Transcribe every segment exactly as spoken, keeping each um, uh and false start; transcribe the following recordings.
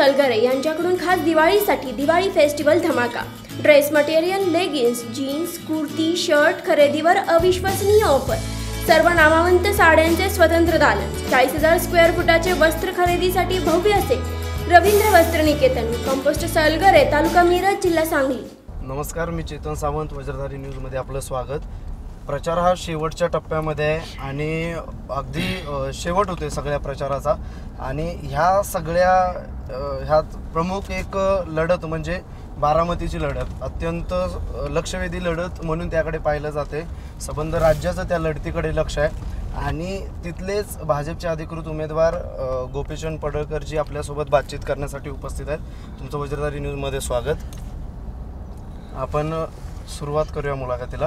सलगरे यांच्याकडून खास दिवाळीसाठी दिवाळी फेस्टिवल धमाका। Dress material, leggings, jeans, kurti, shirt खरेदीवर अविश्वसनीय ऑफर। सर्व नामवंत साड्यांचे स्वतंत्र दालन। चाळीस हजार स्क्वेअर फुटाचे वस्त्र खरेदीसाठी भव्य असे रवींद्र वस्त्र निकेतन, कंपोस्ट सलगरे, तालुका मिरज, जिल्हा सांगली। नमस्कार, मी चेतन सावंत, वज्रधारी न्यूजमध्ये आपलं स्वागत। प्रचार हा शेवटच्या टप्प्यामध्ये आहे आणि अगदी शेवट होते सगळ्या प्रचाराचा आणि ह्या सगळ्या ह्यात प्रमुख एक लढत म्हणजे बारामतीची लढत, अत्यंत लक्षवेधी लढत म्हणून त्याकडे पाहिलं जाते। संबंध राज्याचं त्या लढतीकडे लक्ष आहे आणि तिथलेच भाजपचे अधिकृत उमेदवार गोपीचंद पडळकरजी आपल्यासोबत बातचीत करण्यासाठी उपस्थित आहेत। तुमचं वज्रधारी न्यूजमध्ये स्वागत। आपण सुरुवात करूया मुलाखतीला।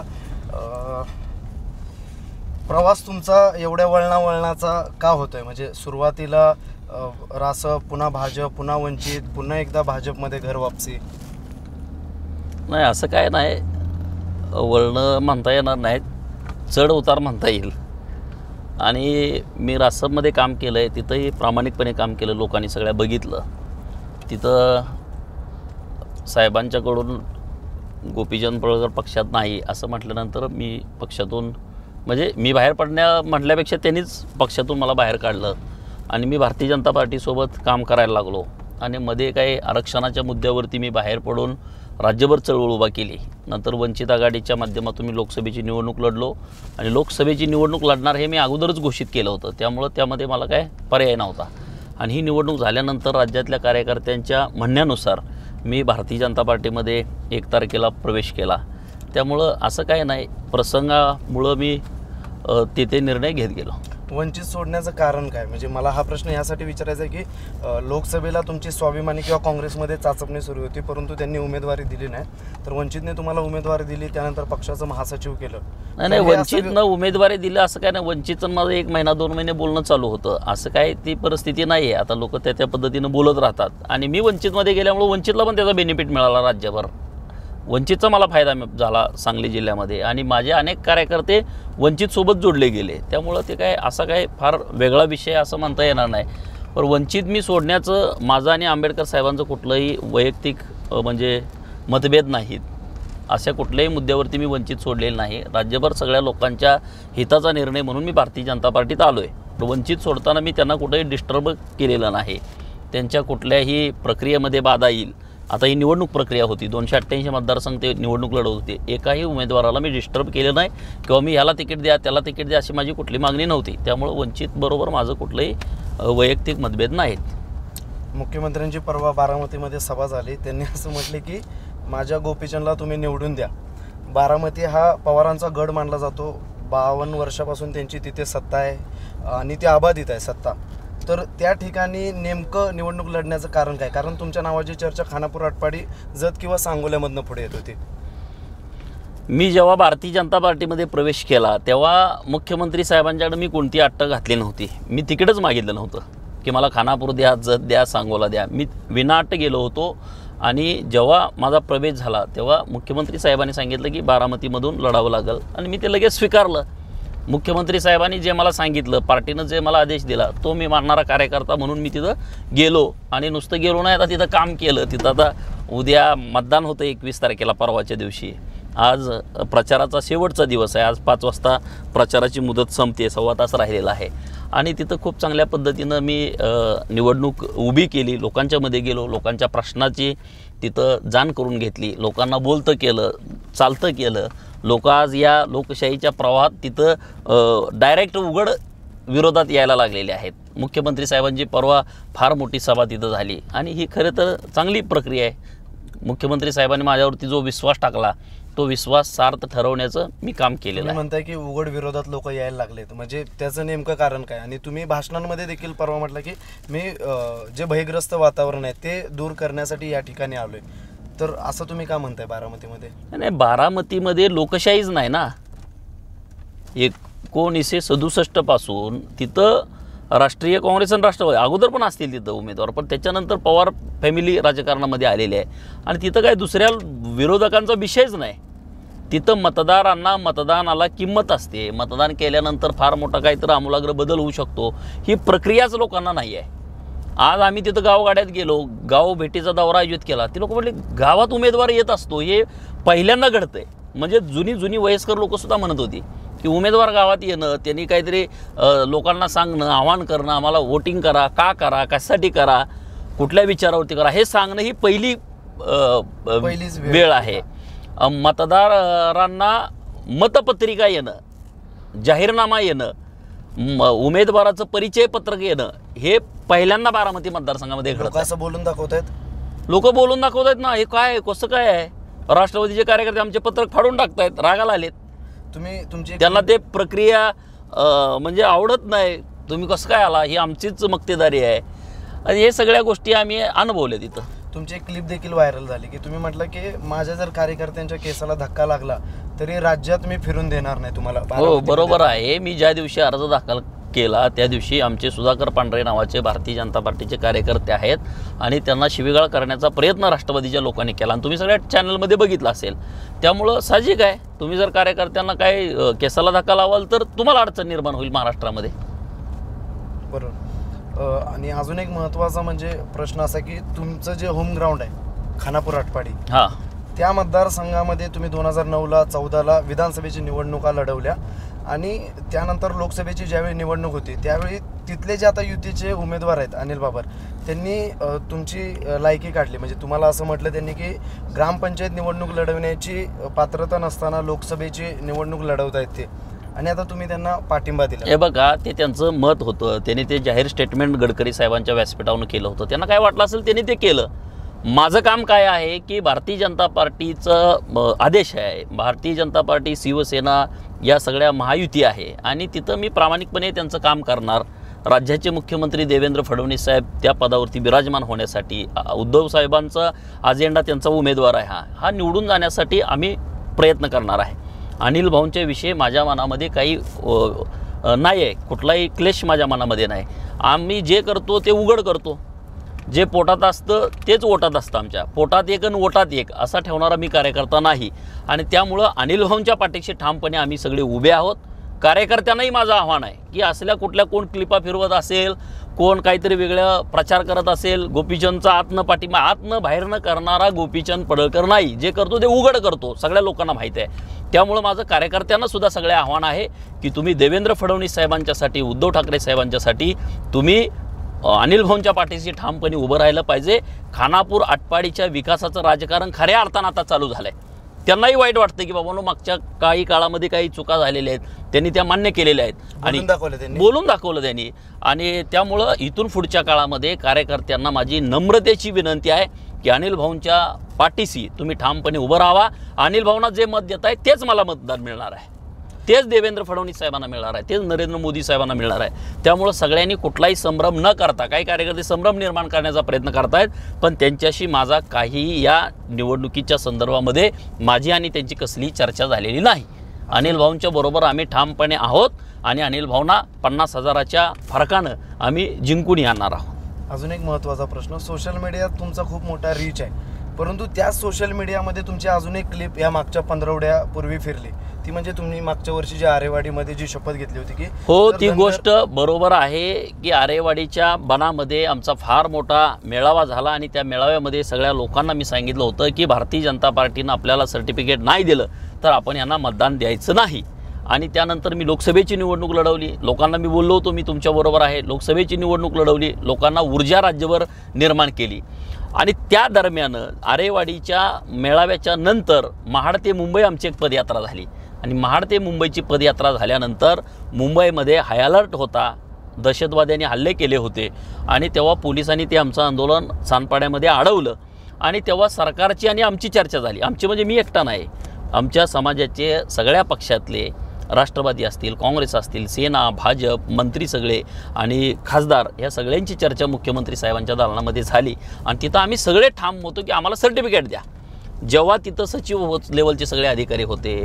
प्रवास तुमचा एवढ्या वळणा वळणाचा का होतोय? म्हणजे सुरुवातीला रासप, पुन्हा भाजप, पुन्हा वंचित, पुन्हा एकदा भाजपमध्ये घर वापसी। नाही, असं काय नाही, वळणं म्हणता येणार नाहीत, चढ उतार म्हणता येईल। आणि मी रासपमध्ये काम केलं आहे, तिथंही प्रामाणिकपणे काम केलं, लोकांनी सगळ्या बघितलं। तिथं साहेबांच्याकडून गोपीचंद पडळकर पक्षात नाही असं म्हटल्यानंतर मी पक्षातून म्हणजे मी बाहेर पडण्या म्हटल्यापेक्षा त्यांनीच पक्षातून मला बाहेर काढलं आणि मी भारतीय जनता पार्टीसोबत काम करायला लागलो। आणि मध्ये काही आरक्षणाच्या मुद्द्यावरती मी बाहेर पडून राज्यभर चळवळ उभा केली। नंतर वंचित आघाडीच्या माध्यमातून मी लोकसभेची निवडणूक लढलो आणि लोकसभेची निवडणूक लढणार हे मी अगोदरच घोषित केलं होतं, त्यामुळं त्यामध्ये मला काय पर्याय नव्हता। आणि ही निवडणूक झाल्यानंतर राज्यातल्या कार्यकर्त्यांच्या म्हणण्यानुसार मी भारतीय जनता पार्टीमध्ये एक तारखेला प्रवेश केला। त्यामुळं असं काय नाही, प्रसंगामुळं मी ते ते निर्णय घेत गेलो। वंचित सोडण्याचं कारण काय? म्हणजे मला हा प्रश्न यासाठी विचारायचा आहे की लोकसभेला तुमची स्वाभिमानी किंवा काँग्रेसमध्ये चाचपणी सुरू होती, परंतु त्यांनी उमेदवारी दिली नाही, तर वंचितने तुम्हाला उमेदवारी दिली, त्यानंतर पक्षाचं महासचिव केलं। नाही नाही, वंचितनं उमेदवारी दिली असं काय नाही। वंचितचं माझं एक महिना दोन महिने बोलणं चालू होतं, असं काय ती परिस्थिती नाही आहे। आता लोक त्या त्या पद्धतीनं बोलत राहतात आणि मी वंचितमध्ये गेल्यामुळे वंचितला पण त्याचा बेनिफिट मिळाला राज्यभर। वंचितचा मला फायदा झाला सांगली जिल्ह्यामध्ये आणि माझे अनेक कार्यकर्ते वंचितसोबत जोडले गेले। त्यामुळं ते काय असा काय फार वेगळा विषय असं म्हणता येणार नाही। पण वंचित मी सोडण्याचं माझं आणि आंबेडकर साहेबांचं कुठलंही वैयक्तिक म्हणजे मतभेद नाहीत। अशा कुठल्याही मुद्द्यावरती मी वंचित सोडलेलं नाही। राज्यभर सगळ्या लोकांच्या हिताचा निर्णय म्हणून मी भारतीय जनता पार्टीत आलो आहे। वंचित सोडताना मी त्यांना कुठेही डिस्टर्ब केलेलं नाही, त्यांच्या कुठल्याही प्रक्रियेमध्ये बाधा येईल। आता ही निवडणूक प्रक्रिया होती, दोनशे अठ्ठ्याऐंशी मतदारसंघ ते निवडणूक लढवत होते, एकाही उमेदवाराला मी डिस्टर्ब केलं नाही किंवा मी ह्याला तिकीट द्या त्याला तिकीट द्या अशी माझी कुठली मागणी नव्हती। त्यामुळं वंचितबरोबर माझं कुठलंही वैयक्तिक मतभेद नाहीत। मुख्यमंत्र्यांची परवा बारामतीमध्ये सभा झाली, त्यांनी असं म्हटले की माझ्या गोपीचंदला तुम्ही निवडून द्या। बारामती हा पवारांचा गड मानला जातो, बावन्न वर्षापासून त्यांची तिथे सत्ता आहे आणि ती अबाधित आहे सत्ता, तर त्या ठिकाणी नेमकं निवडणूक लढण्याचं कारण काय? कारण तुमच्या नावाची चर्चा खानापूर, आटपाडी, जत किंवा सांगोल्यामधनं पुढे येत होती। मी जेव्हा भारतीय जनता पार्टीमध्ये प्रवेश केला तेव्हा मुख्यमंत्री साहेबांच्याकडे मी कोणती अट्ट घातली नव्हती, मी तिकीटच मागितलं नव्हतं की मला खानापूर द्या, जत द्या, सांगोला द्या। मी विनाअट्ट गेलो होतो आणि जेव्हा माझा प्रवेश झाला तेव्हा मुख्यमंत्री साहेबांनी सांगितलं की बारामतीमधून लढावं लागेल आणि मी ते लगेच स्वीकारलं। मुख्यमंत्री साहेबांनी जे मला सांगितलं, पार्टीनं जे मला आदेश दिला तो मी मानणारा कार्यकर्ता म्हणून मी तिथं गेलो आणि नुसतं गेलो नाही, आता तिथं काम केलं। तिथं आता उद्या मतदान होतं एकवीस तारखेला, परवाच्या दिवशी। आज प्रचाराचा शेवटचा दिवस आहे, आज पाच वाजता प्रचाराची मुदत संपते, सव्वा तास राहिलेला आहे आणि तिथं खूप चांगल्या पद्धतीनं मी निवडणूक उभी केली, लोकांच्यामध्ये गेलो, लोकांच्या प्रश्नाची तिथं जाण करून घेतली, लोकांना बोलतं केलं, चालतं केलं। लोक आज या लोकशाहीच्या प्रवाहात तिथं डायरेक्ट उघड विरोधात यायला लागलेले आहेत। मुख्यमंत्री साहेबांची परवा फार मोठी सभा तिथं झाली आणि ही खरं तर चांगली प्रक्रिया आहे। मुख्यमंत्री साहेबांनी माझ्यावरती जो विश्वास टाकला तो विश्वास सार्थ ठरवण्याचं मी काम केलेलं आहे। म्हणताय की उघड विरोधात लोक यायला लागलेत, म्हणजे त्याचं नेमकं कारण काय? आणि तुम्ही भाषणांमध्ये देखील परवा म्हटलं की मी जे भयग्रस्त वातावरण आहे ते दूर करण्यासाठी या ठिकाणी आलोय, तर असं तुम्ही का म्हणताय बारामतीमध्ये? नाही, बारामतीमध्ये लोकशाहीच नाही ना। एकोणीसशे सदुसष्ट पासून तिथं राष्ट्रीय काँग्रेस आणि राष्ट्रवादी अगोदर पण असतील तिथं उमेदवार, पण त्याच्यानंतर पवार फॅमिली राजकारणामध्ये आलेली आहे आणि तिथं काय दुसऱ्या विरोधकांचा विषयच नाही। तिथं मतदारांना मतदानाला किंमत असते, मतदान केल्यानंतर फार मोठा काहीतरी आमूलाग्र बदल होऊ शकतो, ही प्रक्रियाच लोकांना नाही आहे। आज आम्ही तिथं गावगाड्यात गेलो, गाव भेटीचा दौरा आयोजित केला. ते लोक म्हटले गावात उमेदवार येत असतो हे पहिल्यांदा घडतंय. म्हणजे जुनी जुनी वयस्कर लोकंसुद्धा म्हणत होती की उमेदवार गावात येणं, त्यांनी काहीतरी लोकांना सांगणं, आवाहन करणं, आम्हाला वोटिंग करा, का करा, कशासाठी करा, कुठल्या विचारावरती करा, हे सांगणं ही पहिली पहिलीच वेळ आहे. मतदारांना मतपत्रिका येणं, जाहीरनामा येणं, उमेदवाराचं परिचय पत्रक येणं हे पहिल्यांदा बारामती मतदारसंघामध्ये घडतं. असं बोलून दाखवतायत, लोक बोलून दाखवतायत ना, हे काय कसं काय आहे. राष्ट्रवादीचे कार्यकर्ते आमचे पत्रक फाडून टाकतायत, रागाला आलेत. तुम्ही तुमची त्यांना ते प्रक्रिया म्हणजे आवडत नाही. तुम्ही कसं काय आला, ही आमचीच मक्तेदारी आहे. आणि हे सगळ्या गोष्टी आम्ही अनुभवल्या तिथं. तुमची एक क्लिप देखील व्हायरल झाली की तुम्ही म्हटलं की माझ्या जर कार्यकर्त्यांच्या केसाला धक्का लागला तरी राज्यात मी फिरून देणार नाही तुम्हाला. हो बरोबर आहे. मी ज्या दिवशी अर्ज दाखल केला त्या दिवशी आमचे सुधाकर पांढरे नावाचे भारतीय जनता पार्टीचे कार्यकर्ते आहेत आणि त्यांना शिवीगाळ करण्याचा प्रयत्न राष्ट्रवादीच्या लोकांनी केला आणि तुम्ही सगळ्या चॅनलमध्ये बघितलं असेल. त्यामुळं साहजिक आहे, तुम्ही जर कार्यकर्त्यांना काय केसाला धक्का लावाल तर तुम्हाला अडचण निर्माण होईल महाराष्ट्रामध्ये. बरोबर. आणि अजून एक महत्त्वाचा म्हणजे प्रश्न असा की तुमचं जे होम ग्राउंड आहे खानापूर आटपाडी, हां, त्या मतदारसंघामध्ये तुम्ही दोन हजार नऊला चौदाला विधानसभेची निवडणुका लढवल्या आणि त्यानंतर लोकसभेची ज्यावेळी निवडणूक होती त्यावेळी तिथले जे आता युतीचे उमेदवार आहेत अनिल बाबर, त्यांनी तुमची लायकी काढली. म्हणजे तुम्हाला असं म्हटलं त्यांनी की ग्रामपंचायत निवडणूक लढवण्याची पात्रता नसताना लोकसभेची निवडणूक लढवत आहेत ते, आणि आता तुम्ही त्यांना पाठिंबा दिला. हे बघा, ते त्यांचं मत होतं. त्यांनी ते जाहीर स्टेटमेंट गडकरी साहेबांच्या व्यासपीठावरून केलं होतं. त्यांना काय वाटलं असेल त्यांनी ते केलं. माझं काम काय आहे की भारतीय जनता पार्टीचं आदेश आहे, भारतीय जनता पार्टी, शिवसेना या सगळ्या महायुती आहे आणि तिथं मी प्रामाणिकपणे त्यांचं काम करणार. राज्याचे मुख्यमंत्री देवेंद्र फडणवीस साहेब त्या पदावरती विराजमान होण्यासाठी, उद्धव साहेबांचा अजेंडा त्यांचा उमेदवार आहे, हा हा निवडून जाण्यासाठी आम्ही प्रयत्न करणार आहे. अनिल भाऊंच्या विषयी माझ्या मनामध्ये काही नाही आहे, कुठलाही क्लेश माझ्या मनामध्ये नाही. आम्ही जे करतो ते उघड करतो. जे पोटात असतं तेच ओटात असतं. आमच्या पोटात एक आणि ओटात एक असा ठेवणारा मी कार्यकर्ता नाही आणि त्यामुळं अनिल भाऊंच्या पाठीशी ठामपणे आम्ही सगळे उभे आहोत. कार्यकर्त्यांनाही माझं आव्हान आहे की असल्या कुठल्या कोण क्लिपा फिरवत असेल, कोण काहीतरी वेगळं प्रचार करत असेल, गोपीचंदचा आतनं पाठिंबा आतनं बाहेरनं करणारा गोपीचंद पडळकर नाही. जे करतो ते उघड करतो, सगळ्या लोकांना माहीत आहे. त्यामुळं माझं कार्यकर्त्यांना सुद्धा सगळे आव्हान आहे की तुम्ही देवेंद्र फडणवीस साहेबांच्यासाठी, उद्धव ठाकरे साहेबांच्यासाठी तुम्ही अनिल भाऊंच्या पाठीशी ठामपणे उभं राहिलं पाहिजे. खानापूर आटपाडीच्या विकासाचं राजकारण खऱ्या अर्थानं आता चालू झालं आहे. त्यांनाही वाईट वाटतं की बाबांनो मागच्या काही काळामध्ये काही चुका झालेल्या आहेत, त्यांनी त्या मान्य केलेल्या आहेत आणि बोलून दाखवलं त्यांनी. आणि त्यामुळं इथून पुढच्या काळामध्ये कार्यकर्त्यांना माझी नम्रतेची विनंती आहे की अनिल भाऊंच्या पाठीशी तुम्ही ठामपणे उभं राहावा. अनिल भाऊंना जे मत देत आहे तेच मला मतदान मिळणार आहे, तेच देवेंद्र फडणवीस साहेबांना मिळणार आहे, तेच नरेंद्र मोदी साहेबांना मिळणार आहे. त्यामुळं सगळ्यांनी कुठलाही संभ्रम न करता, काही कार्यकर्ते संभ्रम निर्माण करण्याचा प्रयत्न करतायत, पण त्यांच्याशी माझा काही या निवडणुकीच्या संदर्भामध्ये माझी आणि त्यांची कसलीही चर्चा झालेली नाही. अनिल भाऊंच्या बरोबर आम्ही ठामपणे आहोत आणि अनिल भाऊंना पन्नास हजाराच्या फरकानं आम्ही जिंकून येणार आहोत. अजून एक महत्त्वाचा प्रश्न, सोशल मीडियात तुमचा खूप मोठा रीच आहे, परंतु त्याच सोशल मीडियामध्ये तुमची अजून एक क्लिप या मागच्या पंधरवड्यापूर्वी फिरली, ती म्हणजे तुम्ही मागच्या वर्षी जी आरेवाडीमध्ये जी शपथ घेतली होती की हो, ती गोष्ट बरोबर आहे की आरेवाडीच्या बनामध्ये आमचा फार मोठा मेळावा झाला आणि त्या मेळाव्यामध्ये सगळ्या लोकांना मी सांगितलं होतं की भारतीय जनता पार्टीनं आपल्याला सर्टिफिकेट नाही दिलं तर आपण यांना मतदान द्यायचं नाही. आणि त्यानंतर मी लोकसभेची निवडणूक लढवली. लोकांना मी बोललो होतो मी तुमच्याबरोबर आहे. लोकसभेची निवडणूक लढवली, लोकांना ऊर्जा राज्यभर निर्माण केली. आणि त्या दरम्यान आरेवाडीच्या मेळाव्याच्या नंतर महाड ते मुंबई आमची एक पदयात्रा झाली आणि महाड ते मुंबईची पदयात्रा झाल्यानंतर मुंबईमध्ये हाय अलर्ट होता, दहशतवाद्यांनी हल्ले केले होते आणि तेव्हा पोलिसांनी ते आमचं आंदोलन सानपाड्यामध्ये अडवलं आणि तेव्हा सरकारची आणि आमची चर्चा झाली. आमची म्हणजे मी एकटा नाही, आमच्या समाजाचे सगळ्या पक्षातले, राष्ट्रवादी असतील, काँग्रेस असतील, सेना, भाजप, मंत्री सगळे आणि खासदार या सगळ्यांची चर्चा मुख्यमंत्री साहेबांच्या दालनामध्ये झाली आणि तिथं आम्ही सगळे ठाम होतो की आम्हाला सर्टिफिकेट द्या. जेव्हा तिथं सचिव लेवलचे सगळे अधिकारी होते,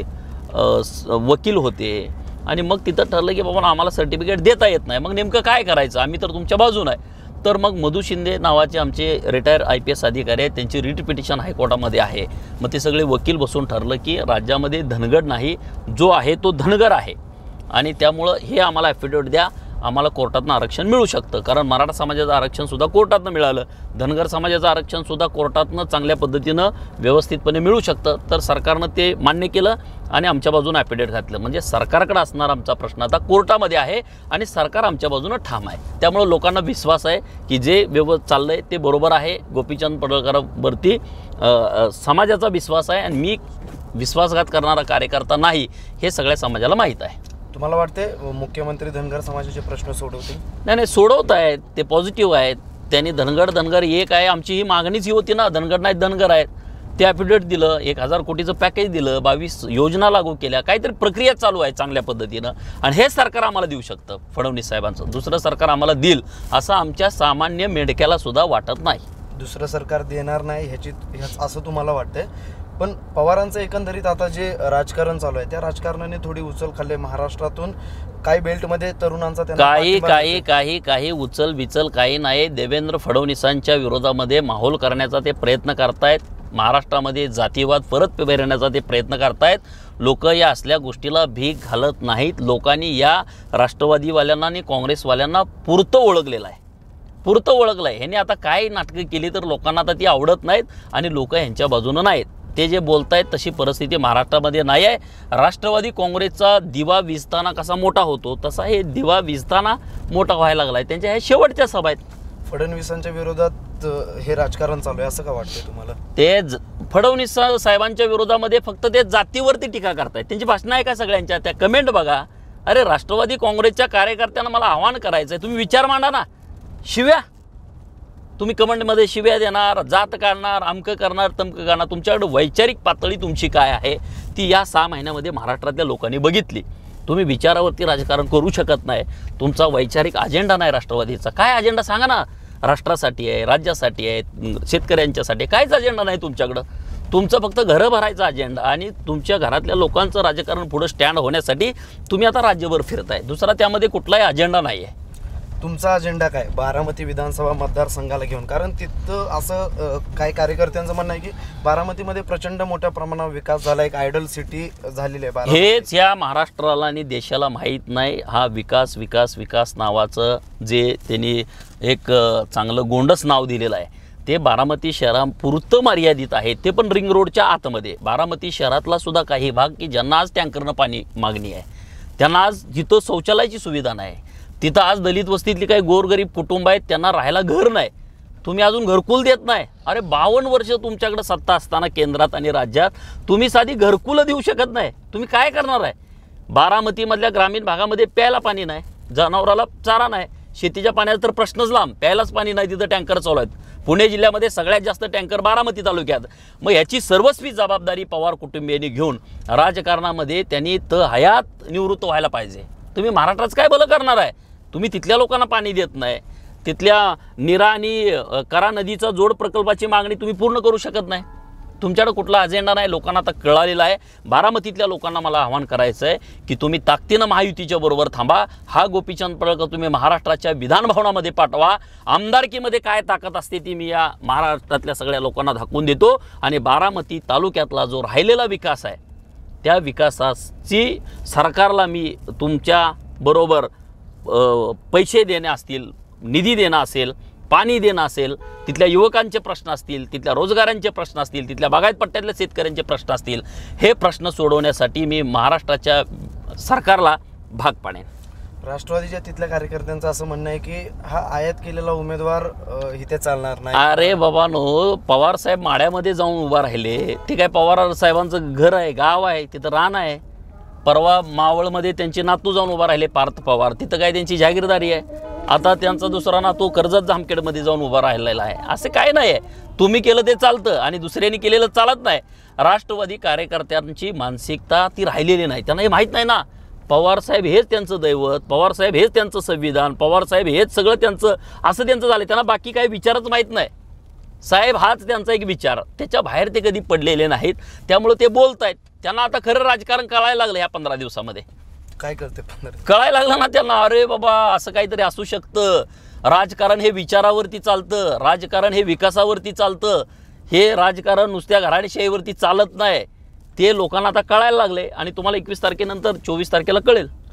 वकील होते आणि मग तिथं ठरलं की बाबा आम्हाला सर्टिफिकेट देता येत नाही, मग नेमकं काय करायचं, आम्ही तर तुमच्या बाजून आहे. तर मग मधू शिंदे नावाचे आमचे रिटायर आय पी एस अधिकारी आहेत, त्यांची रिट पिटिशन हायकोर्टामध्ये आहे. मग ते सगळे वकील बसून ठरलं की राज्यामध्ये धनगड नाही, जो आहे तो धनगर आहे आणि त्यामुळं हे आम्हाला ॲफिडेविट द्या आम्हाला कोर्टातनं आरक्षण मिळू शकतं, कारण मराठा समाजाचं आरक्षणसुद्धा कोर्टातनं मिळालं, धनगर समाजाचं आरक्षणसुद्धा कोर्टातनं चांगल्या पद्धतीनं व्यवस्थितपणे मिळू शकतं. तर सरकारनं ते मान्य केलं आणि आमच्या बाजूनं ॲफिडेविट घातलं. म्हणजे सरकारकडे असणार आमचा प्रश्न आता कोर्टामध्ये आहे आणि सरकार आमच्या बाजूनं ठाम आहे. त्यामुळं लोकांना विश्वास आहे की जे व्यवस्थित चाललं आहे ते बरोबर आहे. गोपीचंद पडळकरांवरती समाजाचा विश्वास आहे आणि मी विश्वासघात करणारा कार्यकर्ता नाही हे सगळ्या समाजाला माहीत आहे. तुम्हाला वाटते मुख्यमंत्री धनगर समाजाचे प्रश्न सोडवतील? नाही नाही सोडवत आहेत, ते पॉझिटिव्ह आहेत. त्यांनी धनगर धनगर एक आहे, आमची ही मागणीच ही होती ना, धनगर नाहीत धनगर आहेत. ते ॲफिडेविट दिलं, एक हजार कोटीचं पॅकेज दिलं, बावीस योजना लागू केल्या, काहीतरी प्रक्रिया चालू आहे चांगल्या पद्धतीनं. आणि हे सरकार आम्हाला देऊ शकतं फडणवीस साहेबांचं, दुसरं सरकार आम्हाला देईल असं आमच्या सामान्य मेंढक्याला सुद्धा वाटत नाही. दुसरं सरकार देणार नाही ह्याची ह्याच असं तुम्हाला वाटतंय? पण पवारांचं एकंदरीत आता जे राजकारण चालू आहे त्या राजकारणाने थोडी उचल खाल्ली महाराष्ट्रातून. काही बेल्टमध्ये तरुणांचा काही काही काही काही उचल बिचल काही नाही. देवेंद्र फडणवीसांच्या विरोधामध्ये माहोल करण्याचा ते प्रयत्न करतायत. महाराष्ट्रामध्ये जातीवाद परत पेरण्याचा ते प्रयत्न करतायत. लोक या असल्या गोष्टीला भीक घालत नाहीत. लोकांनी या राष्ट्रवादीवाल्यांना आणि काँग्रेसवाल्यांना पुरतं ओळखलेलं आहे, पुरतं ओळखलं आहे. ह्यांनी आता काय नाटकं केली तर लोकांना आता ती आवडत नाहीत आणि लोक ह्यांच्या बाजूनं नाहीत. ते जे बोलत आहेत तशी परिस्थिती महाराष्ट्रामध्ये नाही आहे. राष्ट्रवादी काँग्रेसचा दिवा विझताना कसा मोठा होतो तसा हे दिवा विझताना मोठा व्हायला लागला आहे. त्यांच्या ह्या शेवटच्या सभा आहेत. फडणवीसांच्या विरोधात हे राजकारण चालू आहे असं का वाटतंय तुम्हाला? ते फडणवीस साहेबांच्या विरोधामध्ये फक्त ते जातीवरती टीका करतायत. त्यांची भाषणं आहे का सगळ्यांच्या? त्या कमेंट बघा. अरे राष्ट्रवादी काँग्रेसच्या कार्यकर्त्यांना मला आव्हान करायचं आहे, तुम्ही विचार मांडा ना. शिव्या तुम्ही कमेंटमध्ये शिव्या देणार, जात काढणार, अमकं करणार, तमकं करणार. तुमच्याकडे वैचारिक पातळी तुमची काय आहे ती या सहा महिन्यामध्ये महाराष्ट्रातल्या लोकांनी बघितली. तुम्ही विचारावरती राजकारण करू शकत नाही. तुमचा वैचारिक अजेंडा नाही राष्ट्रवादीचा. काय अजेंडा सांगा ना? राष्ट्रासाठी आहे, राज्यासाठी आहे, शेतकऱ्यांच्यासाठी काहीच अजेंडा नाही तुमच्याकडं. तुमचं फक्त घरं भरायचा अजेंडा आणि तुमच्या घरातल्या लोकांचं राजकारण पुढं स्टँड होण्यासाठी तुम्ही आता राज्यभर फिरताय. दुसरा त्यामध्ये कुठलाही अजेंडा नाही आहे. तुमचा अजेंडा काय बारामती विधानसभा मतदारसंघाला घेऊन? कारण तिथं असं काही कार्यकर्त्यांचं म्हणणं आहे की बारामतीमध्ये प्रचंड मोठ्या प्रमाणावर विकास झाला, एक आयडल सिटी झालेली आहे. हेच या महाराष्ट्राला आणि देशाला माहीत नाही. हा विकास विकास विकास नावाचं जे त्यांनी एक चांगलं गोंडस नाव दिलेलं आहे ते बारामती शहरापुरतं मर्यादित आहे. ते पण रिंग रोडच्या आतमध्ये. बारामती शहरातला सुद्धा काही भाग की ज्यांना आज टँकरनं पाणी मागणी आहे, त्यांना आज जिथं शौचालयाची सुविधा नाही, तिथं आज दलित वस्तीतली काही गोरगरीब कुटुंब आहेत त्यांना राहायला घर नाही, तुम्ही अजून घरकुल देत नाही. अरे बावन्न वर्ष तुमच्याकडे सत्ता असताना केंद्रात आणि राज्यात तुम्ही साधी घरकुलं देऊ शकत नाही. तुम्ही काय करणार आहे? बारामतीमधल्या ग्रामीण भागामध्ये प्यायला पाणी नाही, जनावराला चारा नाही, शेतीच्या पाण्याचा तर प्रश्नच लांब, प्यायलाच पाणी नाही. तिथं टँकर चालू आहेत. पुणे जिल्ह्यामध्ये सगळ्यात जास्त टँकर बारामती तालुक्यात. मग ह्याची सर्वस्वी जबाबदारी पवार कुटुंबियांनी घेऊन राजकारणामध्ये त्यांनी त हयात निवृत्त व्हायला पाहिजे. तुम्ही महाराष्ट्राचं काय भलं करणार आहे? तुम्ही तिथल्या लोकांना पाणी देत नाही. तिथल्या नीरा आणि करा नदीचा जोड प्रकल्पाची मागणी तुम्ही पूर्ण करू शकत नाही. तुमच्याकडे कुठला अजेंडा नाही. लोकांना आता कळालेला आहे. बारामतीतल्या लोकांना मला आव्हान करायचं आहे की तुम्ही ताकदीनं महायुतीच्या बरोबर थांबा. हा गोपीचंद पडळकर तुम्ही महाराष्ट्राच्या विधानभवनामध्ये पाठवा. आमदारकीमध्ये काय ताकद असते ती मी या महाराष्ट्रातल्या सगळ्या लोकांना दाखवून देतो. आणि बारामती तालुक्यातला जो राहिलेला विकास आहे त्या विकासाची सरकारला मी तुमच्या बरोबर पैसे देणे असतील, निधी देणं असेल, पाणी देणं असेल, तिथल्या युवकांचे प्रश्न असतील, तिथल्या रोजगारांचे प्रश्न असतील, तिथल्या बागायत पट्ट्यातल्या शेतकऱ्यांचे प्रश्न असतील, हे प्रश्न सोडवण्यासाठी मी महाराष्ट्राच्या सरकारला भाग पाडेन. राष्ट्रवादीच्या तिथल्या कार्यकर्त्यांचं असं म्हणणं आहे की हा आयात केलेला उमेदवार इथे चालणार नाही. अरे बाबा नो, पवार साहेब माड्यामध्ये जाऊन उभा राहिले. ठीक आहे, पवार साहेबांचं घर आहे, गाव आहे, तिथं रान आहे. परवा मावळमध्ये त्यांचे नातू जाऊन उभा राहिले, पार्थ पवार, तिथं काय त्यांची जागीरदारी आहे. आता त्यांचा दुसरा नातू कर्जत जामखेडमध्ये जाऊन उभा राहिलेला आहे. असं काय नाही आहे. तुम्ही केलं ते चालतं आणि दुसऱ्यांनी केलेलं चालत नाही. राष्ट्रवादी कार्यकर्त्यांची मानसिकता ती राहिलेली नाही. त्यांना हे माहीत नाही ना. पवारसाहेब हेच त्यांचं दैवत, पवारसाहेब हेच त्यांचं संविधान, पवारसाहेब हेच सगळं त्यांचं, असं त्यांचं झालं. त्यांना बाकी काही विचारच माहीत नाही. साहेब हाच त्यांचा एक विचार, त्याच्या बाहेर ते कधी पडलेले नाहीत. त्यामुळे ते बोलत आहेत. त्यांना आता खरं राजकारण कळायला लागलं. ह्या पंधरा दिवसामध्ये काय करते पंधरा कळायला लागलं ना त्यांना. अरे बाबा असं काहीतरी असू शकतं. राजकारण हे विचारावरती चालतं, राजकारण हे विकासावरती चालतं. हे राजकारण नुसत्या घराणेशाहीवरती चालत नाही. ते लोकांना आता कळायला लागले आणि तुम्हाला एकवीस तारखेनंतर चोवीस तारखेला कळेल.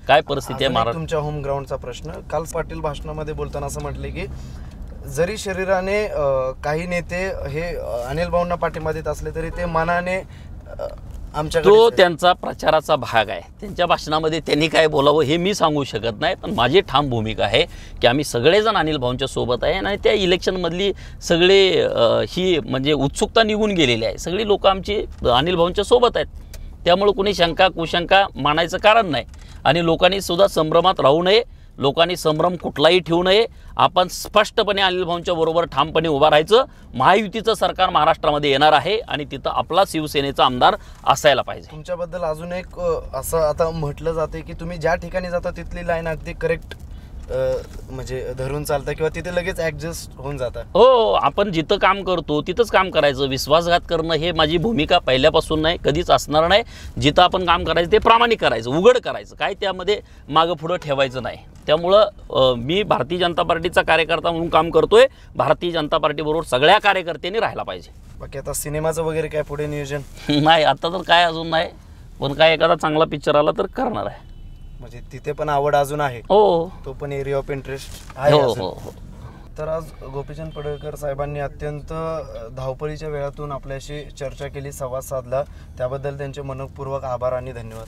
काय परिस्थिती आहे अजून एक महाराष्ट्र. तुमच्या होम ग्राउंडचा प्रश्न, काल पाटील भाषणामध्ये बोलताना असं म्हटले की जरी शरीराने अ, काही नेते हे अ, अनिल भाऊंना पाठिंबा देत असले तरी ते मनाने अ, आमच्याकडे तो त्यांचा प्रचाराचा भाग आहे. त्यांच्या भाषणामध्ये त्यांनी काय बोलावं हे मी सांगू शकत नाही, पण माझी ठाम भूमिका आहे की आम्ही सगळेजण अनिल भाऊंच्या सोबत आहे आणि त्या इलेक्शनमधली सगळे अ, ही म्हणजे उत्सुकता निघून गेलेली आहे. सगळी लोक आमची अनिल भाऊंच्या सोबत आहेत. त्यामुळे कोणी शंका कुशंका मानायचं कारण नाही आणि लोकांनी सुद्धा संभ्रमात राहू नये. लोकांनी संभ्रम कुठलाही ठेवू नये. आपण स्पष्टपणे अनिल भाऊंच्या बरोबर ठामपणे उभा राहायचं. महायुतीचं सरकार महाराष्ट्रामध्ये येणार आहे आणि तिथं आपला शिवसेनेचा आमदार असायला पाहिजे. तुमच्याबद्दल अजून एक अ, असं आता म्हटलं जाते की तुम्ही ज्या ठिकाणी जाता तिथली लाईन अगदी करेक्ट म्हणजे धरून चालता किंवा तिथे लगेच ॲडजस्ट होऊन जाता. हो, आपण जिथं काम करतो तिथंच काम करायचं. विश्वासघात करणं हे माझी भूमिका पहिल्यापासून नाही, कधीच असणार नाही. जिथं आपण काम करायचं ते प्रामाणिक करायचं, उघड करायचं, काय त्यामध्ये मागं पुढं ठेवायचं नाही. त्यामुळं मी भारतीय जनता पार्टीचा कार्यकर्ता म्हणून काम करतोय. भारतीय जनता पार्टीबरोबर सगळ्या कार्यकर्त्यांनी राहायला पाहिजे. बाकी आता सिनेमाचं वगैरे काय पुढे नियोजन नाही, आता तर काय अजून नाही, पण काय एखादा चांगला पिक्चर आला तर करणार आहे. म्हणजे तिथे पण आवड अजून आहे. हो तो पण एरिया ऑफ इंटरेस्ट आहे हो अजून. हो हो. तर आज गोपीचंद पडळकर साहेबांनी अत्यंत धावपळीच्या वेळातून आपल्याशी चर्चा केली, संवाद साधला, त्याबद्दल त्यांचे मनपूर्वक आभार आणि धन्यवाद.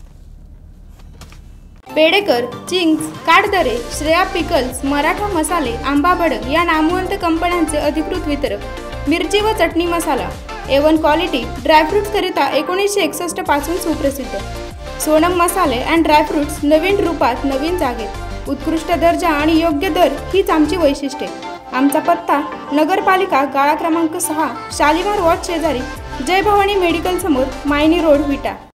बेडेकर, चिंग्स, काटदरे, श्रेया पिकल्स, मराठा मसाले, आंबा भडक या नामवंत कंपन्यांचे अधिकृत वितरक. मिरची व चटणी मसाला ए वन क्वालिटी ड्रायफ्रूट्सकरिता एकोणीसशे एकसष्ट पासून सुप्रसिद्ध. सोनम मसाले अँड ड्रायफ्रूट्स नवीन रूपात नवीन जागेत. उत्कृष्ट दर्जा आणि योग्य दर हीच आमची वैशिष्ट्ये. आमचा पत्ता नगरपालिका गाळा क्रमांक सहा, शालिमार वॉच शेजारी, जय भवानी मेडिकल समोर, मायनी रोड, विटा.